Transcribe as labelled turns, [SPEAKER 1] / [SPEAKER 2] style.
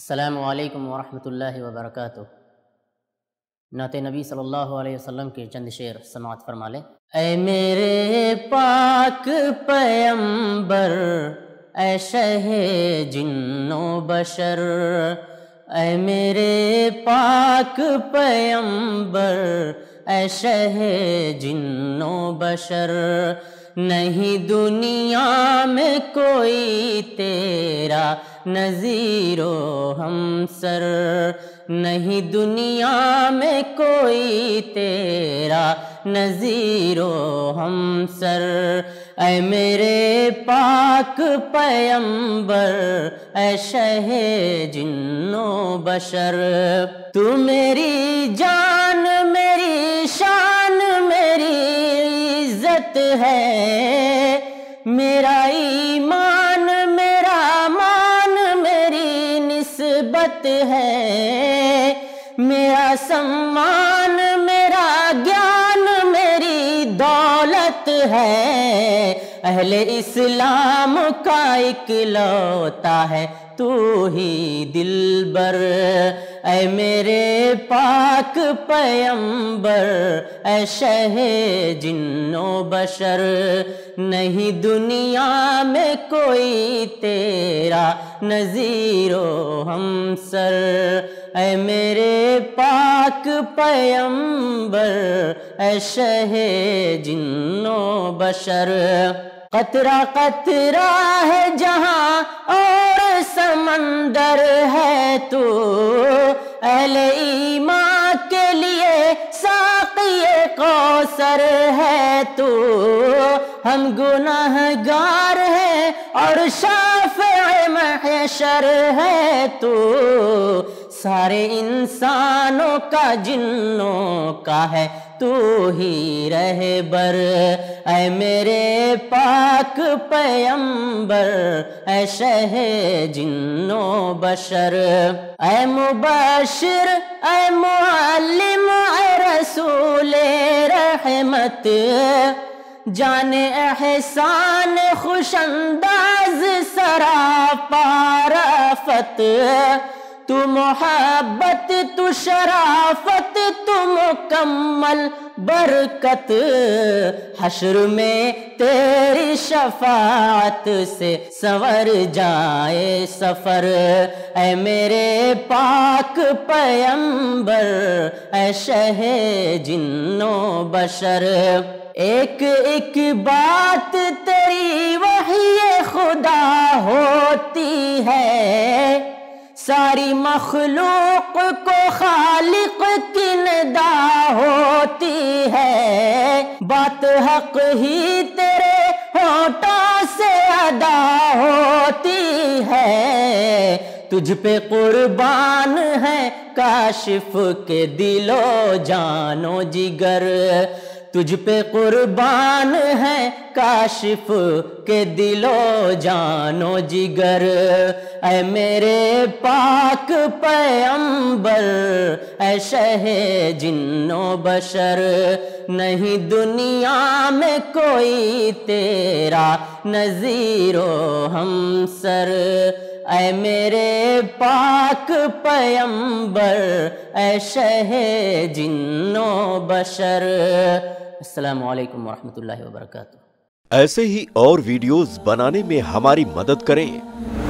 [SPEAKER 1] السلام علیکم ورحمۃ اللہ وبرکاتہ۔ نعت نبی صلی اللہ علیہ وسلم کے چند شعر سماعت فرما لیں۔ اے میرے پاک پیمبر، اے شہ جن و بشر، اے میرے پاک پیمبر، اے شہ جن و بشر، نہیں دنیا میں کوئی تیرا نظیر و ہمسر، نہیں دنیا میں کوئی تیرا نظیر و ہمسر، اے میرے پاک پیمبر، اے شہ جن و بشر، تو میری جان میری شان میری عزت ہے، میرا ایمان میرا مان میری نسبت ہے، میرا سمان میرا گیان میری دولت ہے، اہل اسلام کا اکلوتا ہے تو ہی دلبر، اے میرے پاک پیمبر، اے شہ جن و بشر، نہیں دنیا میں کوئی تیرا نظیر و ہمسر، اے میرے پاک پیمبر، اے شہ جن و بشر، قطرہ قطرہ ہے جہاں اور سمندر ہے تو، اہل ایمان کے لیے ساقی کوثر ہے تو، ہم گناہگار ہیں اور شافع محشر ہے تو، سارے انسانوں کا جنوں کا ہے تو ہی رہبر، اے میرے پاک پیمبر، اے شہ جن و بشر، اے مبشر اے معلم اے رسول رحمت، جان احسان خوش انداز سراپا رافت، تو محبت تو شرافت تو مکمل برکت، حشر میں تیری شفاعت سے سنور جائے سفر، اے میرے پاک پیمبر، اے شہ جن و بشر، ایک ایک بات تیری وحی خدا ہوتی ہے، ساری مخلوق کو خالق کی ندا ہوتی ہے، بات حق ہی تیرے ہونٹوں سے ادا ہوتی ہے، تجھ پہ قربان ہے کاشف کے دل و جان و جگر، تجھ پہ قربان ہے کاشف کے دل و جان و جگر، اے میرے پاک پیمبر، اے شہ جن و بشر، نہیں دنیا میں کوئی تیرا نظیر و ہمسر، اے میرے پاک پیمبر، اے شہ جن و بشر۔ السلام علیکم ورحمۃ اللہ وبرکاتہ۔
[SPEAKER 2] ایسے ہی اور ویڈیوز بنانے میں ہماری مدد کریں۔